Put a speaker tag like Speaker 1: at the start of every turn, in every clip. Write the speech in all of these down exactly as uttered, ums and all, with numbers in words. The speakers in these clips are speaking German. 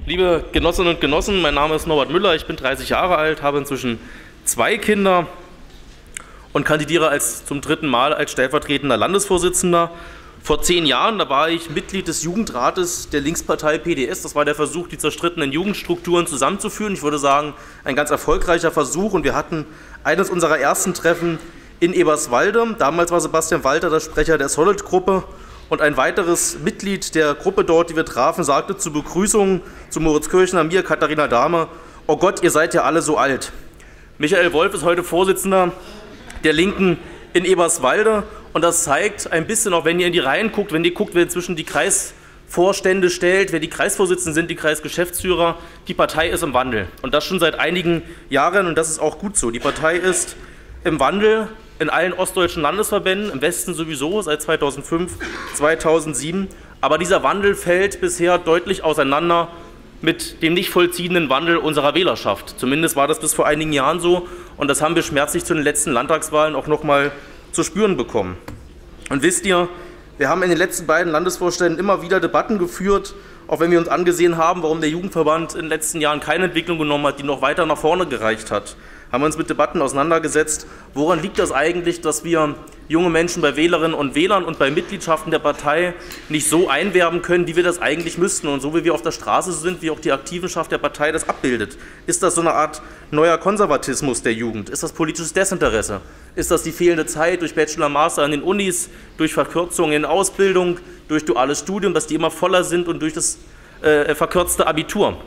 Speaker 1: Liebe Genossinnen und Genossen, mein Name ist Norbert Müller, ich bin dreißig Jahre alt, habe inzwischen zwei Kinder und kandidiere als, zum dritten Mal als stellvertretender Landesvorsitzender. Vor zehn Jahren, da war ich Mitglied des Jugendrates der Linkspartei P D S. Das war der Versuch, die zerstrittenen Jugendstrukturen zusammenzuführen. Ich würde sagen, ein ganz erfolgreicher Versuch. Und wir hatten eines unserer ersten Treffen in Eberswalde. Damals war Sebastian Walter der Sprecher der Solid-Gruppe. Und ein weiteres Mitglied der Gruppe dort, die wir trafen, sagte zur Begrüßung zu Moritz Kirchner, mir, Katharina Dahme: Oh Gott, ihr seid ja alle so alt. Michael Wolf ist heute Vorsitzender der Linken in Eberswalde. Und das zeigt ein bisschen, auch wenn ihr in die Reihen guckt, wenn ihr guckt, wer inzwischen die Kreisvorstände stellt, wer die Kreisvorsitzenden sind, die Kreisgeschäftsführer, die Partei ist im Wandel. Und das schon seit einigen Jahren, und das ist auch gut so. Die Partei ist im Wandel in allen ostdeutschen Landesverbänden, im Westen sowieso seit zweitausendfünf, zweitausendsieben. Aber dieser Wandel fällt bisher deutlich auseinander mit dem nicht vollziehenden Wandel unserer Wählerschaft. Zumindest war das bis vor einigen Jahren so. Und das haben wir schmerzlich zu den letzten Landtagswahlen auch noch mal zu spüren bekommen. Und wisst ihr, wir haben in den letzten beiden Landesvorständen immer wieder Debatten geführt, auch wenn wir uns angesehen haben, warum der Jugendverband in den letzten Jahren keine Entwicklung genommen hat, die noch weiter nach vorne gereicht hat. Haben wir uns mit Debatten auseinandergesetzt, woran liegt das eigentlich, dass wir junge Menschen bei Wählerinnen und Wählern und bei Mitgliedschaften der Partei nicht so einwerben können, wie wir das eigentlich müssten, und so wie wir auf der Straße sind, wie auch die Aktivenschaft der Partei das abbildet. Ist das so eine Art neuer Konservatismus der Jugend? Ist das politisches Desinteresse? Ist das die fehlende Zeit durch Bachelor, Master an den Unis, durch Verkürzungen in Ausbildung, durch duales Studium, dass die immer voller sind, und durch das äh, verkürzte Abitur?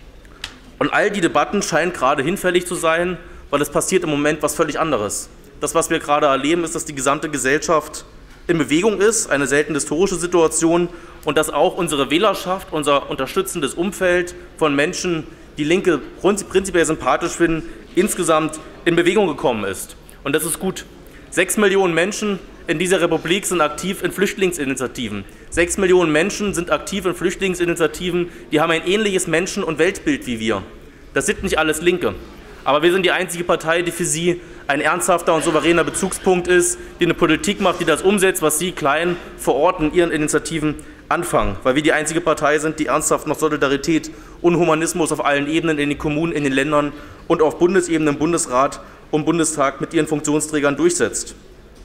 Speaker 1: Und all die Debatten scheinen gerade hinfällig zu sein, weil es passiert im Moment was völlig anderes. Das, was wir gerade erleben, ist, dass die gesamte Gesellschaft in Bewegung ist, eine selten historische Situation, und dass auch unsere Wählerschaft, unser unterstützendes Umfeld von Menschen, die Linke prinzipiell sympathisch finden, insgesamt in Bewegung gekommen ist. Und das ist gut. Sechs Millionen Menschen in dieser Republik sind aktiv in Flüchtlingsinitiativen. Sechs Millionen Menschen sind aktiv in Flüchtlingsinitiativen, die haben ein ähnliches Menschen- und Weltbild wie wir. Das sind nicht alles Linke. Aber wir sind die einzige Partei, die für Sie ein ernsthafter und souveräner Bezugspunkt ist, die eine Politik macht, die das umsetzt, was Sie klein vor Ort in Ihren Initiativen anfangen. Weil wir die einzige Partei sind, die ernsthaft noch Solidarität und Humanismus auf allen Ebenen, in den Kommunen, in den Ländern und auf Bundesebene, im Bundesrat und Bundestag mit ihren Funktionsträgern durchsetzt.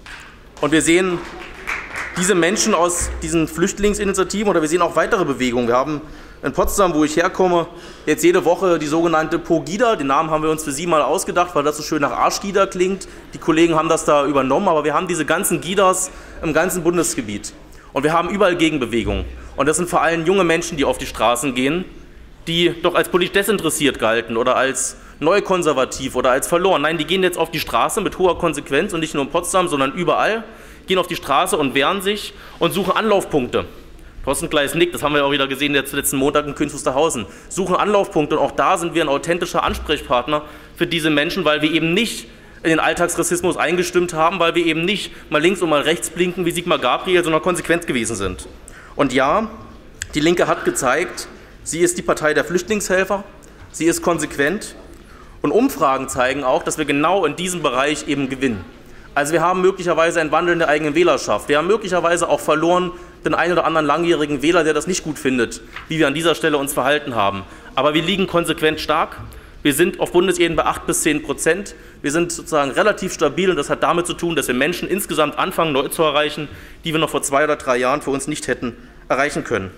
Speaker 1: Und wir sehen diese Menschen aus diesen Flüchtlingsinitiativen, oder wir sehen auch weitere Bewegungen. Wir haben in Potsdam, wo ich herkomme, jetzt jede Woche die sogenannte Pogida. Den Namen haben wir uns für Sie mal ausgedacht, weil das so schön nach Arschgida klingt. Die Kollegen haben das da übernommen, aber wir haben diese ganzen Gidas im ganzen Bundesgebiet. Und wir haben überall Gegenbewegungen. Und das sind vor allem junge Menschen, die auf die Straßen gehen, die doch als politisch desinteressiert galten oder als neukonservativ oder als verloren. Nein, die gehen jetzt auf die Straße mit hoher Konsequenz, und nicht nur in Potsdam, sondern überall, gehen auf die Straße und wehren sich und suchen Anlaufpunkte. Thorsten Gleis nickt, das haben wir auch wieder gesehen jetzt letzten Montag in Künzelsau-Hausen. Suchen Anlaufpunkte, und auch da sind wir ein authentischer Ansprechpartner für diese Menschen, weil wir eben nicht in den Alltagsrassismus eingestimmt haben, weil wir eben nicht mal links und mal rechts blinken wie Sigmar Gabriel, sondern konsequent gewesen sind. Und ja, die Linke hat gezeigt, sie ist die Partei der Flüchtlingshelfer, sie ist konsequent, und Umfragen zeigen auch, dass wir genau in diesem Bereich eben gewinnen. Also wir haben möglicherweise einen Wandel in der eigenen Wählerschaft. Wir haben möglicherweise auch verloren den einen oder anderen langjährigen Wähler, der das nicht gut findet, wie wir an dieser Stelle uns verhalten haben. Aber wir liegen konsequent stark. Wir sind auf Bundesebene bei acht bis zehn Prozent. Wir sind sozusagen relativ stabil, und das hat damit zu tun, dass wir Menschen insgesamt anfangen, neu zu erreichen, die wir noch vor zwei oder drei Jahren für uns nicht hätten erreichen können.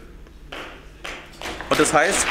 Speaker 1: Und das heißt,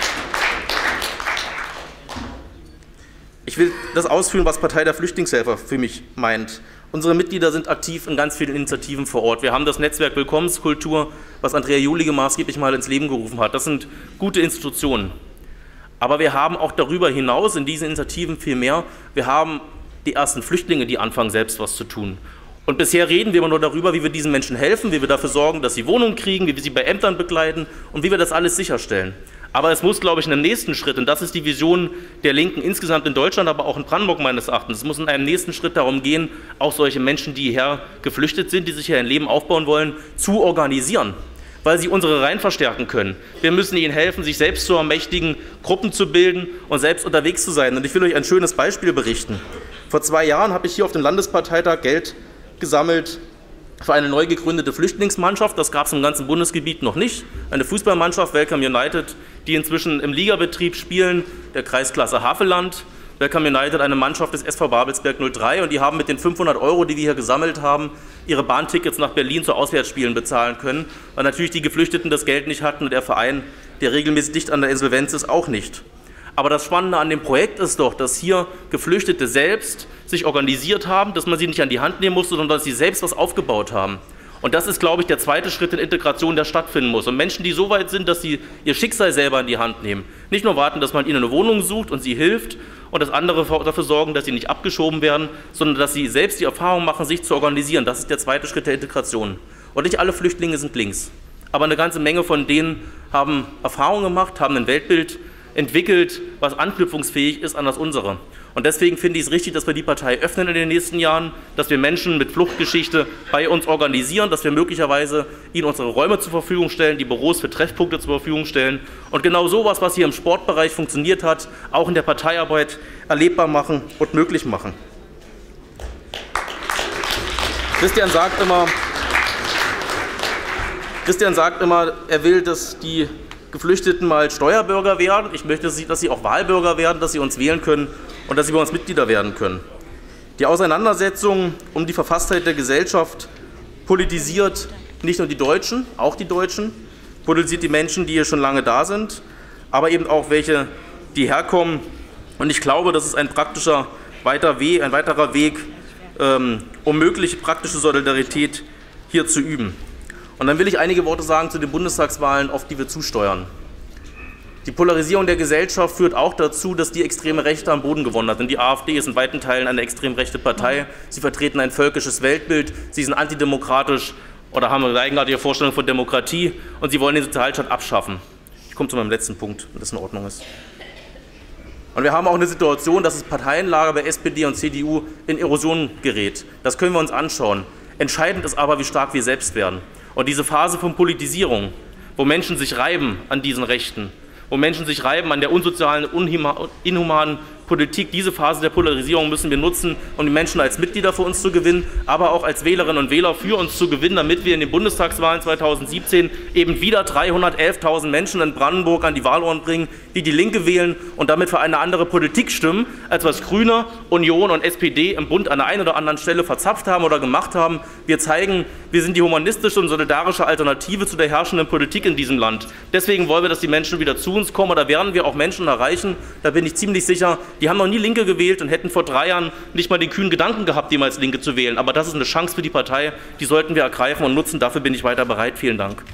Speaker 1: ich will das ausführen, was Partei der Flüchtlingshelfer für mich meint. Unsere Mitglieder sind aktiv in ganz vielen Initiativen vor Ort. Wir haben das Netzwerk Willkommenskultur, was Andrea Julige maßgeblich mal ins Leben gerufen hat. Das sind gute Institutionen. Aber wir haben auch darüber hinaus in diesen Initiativen viel mehr. Wir haben die ersten Flüchtlinge, die anfangen, selbst was zu tun. Und bisher reden wir immer nur darüber, wie wir diesen Menschen helfen, wie wir dafür sorgen, dass sie Wohnungen kriegen, wie wir sie bei Ämtern begleiten und wie wir das alles sicherstellen. Aber es muss, glaube ich, in einem nächsten Schritt, und das ist die Vision der Linken insgesamt in Deutschland, aber auch in Brandenburg meines Erachtens, es muss in einem nächsten Schritt darum gehen, auch solche Menschen, die hierher geflüchtet sind, die sich hier ein Leben aufbauen wollen, zu organisieren, weil sie unsere Reihen verstärken können. Wir müssen ihnen helfen, sich selbst zu ermächtigen, Gruppen zu bilden und selbst unterwegs zu sein. Und ich will euch ein schönes Beispiel berichten. Vor zwei Jahren habe ich hier auf dem Landesparteitag Geld gesammelt für eine neu gegründete Flüchtlingsmannschaft. Das gab es im ganzen Bundesgebiet noch nicht. Eine Fußballmannschaft, Welcome United, die inzwischen im Ligabetrieb spielen, der Kreisklasse Havelland. Welcome United, eine Mannschaft des S V Babelsberg null drei, und die haben mit den fünfhundert Euro, die wir hier gesammelt haben, ihre Bahntickets nach Berlin zu Auswärtsspielen bezahlen können, weil natürlich die Geflüchteten das Geld nicht hatten und der Verein, der regelmäßig dicht an der Insolvenz ist, auch nicht. Aber das Spannende an dem Projekt ist doch, dass hier Geflüchtete selbst sich organisiert haben, dass man sie nicht an die Hand nehmen musste, sondern dass sie selbst was aufgebaut haben. Und das ist, glaube ich, der zweite Schritt in Integration, der stattfinden muss. Und Menschen, die so weit sind, dass sie ihr Schicksal selber in die Hand nehmen, nicht nur warten, dass man ihnen eine Wohnung sucht und sie hilft und das andere dafür sorgen, dass sie nicht abgeschoben werden, sondern dass sie selbst die Erfahrung machen, sich zu organisieren. Das ist der zweite Schritt der Integration. Und nicht alle Flüchtlinge sind links. Aber eine ganze Menge von denen haben Erfahrungen gemacht, haben ein Weltbild entwickelt, was anknüpfungsfähig ist an das unsere. Und deswegen finde ich es richtig, dass wir die Partei öffnen in den nächsten Jahren, dass wir Menschen mit Fluchtgeschichte bei uns organisieren, dass wir möglicherweise ihnen unsere Räume zur Verfügung stellen, die Büros für Treffpunkte zur Verfügung stellen und genau sowas, was hier im Sportbereich funktioniert hat, auch in der Parteiarbeit erlebbar machen und möglich machen. Christian sagt immer, Christian sagt immer, er will, dass die Geflüchteten mal Steuerbürger werden. Ich möchte, dass sie auch Wahlbürger werden, dass sie uns wählen können und dass sie bei uns Mitglieder werden können. Die Auseinandersetzung um die Verfasstheit der Gesellschaft politisiert nicht nur die Deutschen, auch die Deutschen, politisiert die Menschen, die hier schon lange da sind, aber eben auch welche, die herkommen. Und ich glaube, das ist ein praktischer weiter Weg, ein weiterer Weg, ähm, um mögliche praktische Solidarität hier zu üben. Und dann will ich einige Worte sagen zu den Bundestagswahlen, auf die wir zusteuern. Die Polarisierung der Gesellschaft führt auch dazu, dass die extreme Rechte am Boden gewonnen hat. Denn die AfD ist in weiten Teilen eine extrem rechte Partei. Sie vertreten ein völkisches Weltbild, sie sind antidemokratisch oder haben eine eigenartige Vorstellung von Demokratie und sie wollen den Sozialstaat abschaffen. Ich komme zu meinem letzten Punkt, wenn das in Ordnung ist. Und wir haben auch eine Situation, dass das Parteienlager bei S P D und C D U in Erosion gerät. Das können wir uns anschauen. Entscheidend ist aber, wie stark wir selbst werden. Und diese Phase von Politisierung, wo Menschen sich reiben an diesen Rechten, wo Menschen sich reiben an der unsozialen, inhumanen Politik, diese Phase der Polarisierung müssen wir nutzen, um die Menschen als Mitglieder für uns zu gewinnen, aber auch als Wählerinnen und Wähler für uns zu gewinnen, damit wir in den Bundestagswahlen zweitausendsiebzehn eben wieder dreihundertelftausend Menschen in Brandenburg an die Wahlurne bringen, die die Linke wählen und damit für eine andere Politik stimmen, als was Grüne, Union und S P D im Bund an der einen oder anderen Stelle verzapft haben oder gemacht haben. Wir zeigen, wir sind die humanistische und solidarische Alternative zu der herrschenden Politik in diesem Land. Deswegen wollen wir, dass die Menschen wieder zu uns kommen, oder werden wir auch Menschen erreichen, da bin ich ziemlich sicher, die haben noch nie Linke gewählt und hätten vor drei Jahren nicht mal den kühnen Gedanken gehabt, jemals Linke zu wählen. Aber das ist eine Chance für die Partei, die sollten wir ergreifen und nutzen. Dafür bin ich weiter bereit. Vielen Dank.